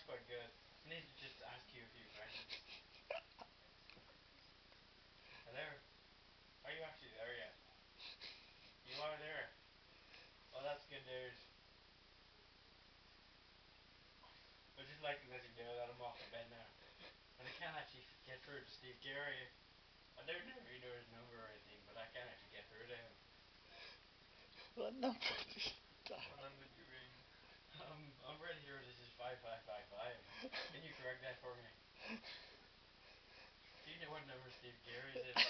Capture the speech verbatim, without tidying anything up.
quite good. I need to just ask you a few questions. Hello? Are you actually there yet? You are there. Oh, that's good news. I'd just like to let you know that I'm off the bed now. And I can't actually get through to Steve Gary. I don't know if you know his number or anything, but I can't actually get through to him. What number did you dial? What number did you ring? Um, I'm pretty sure this is five five five five. Can you correct that for me? Do you know what number Steve Gary's in?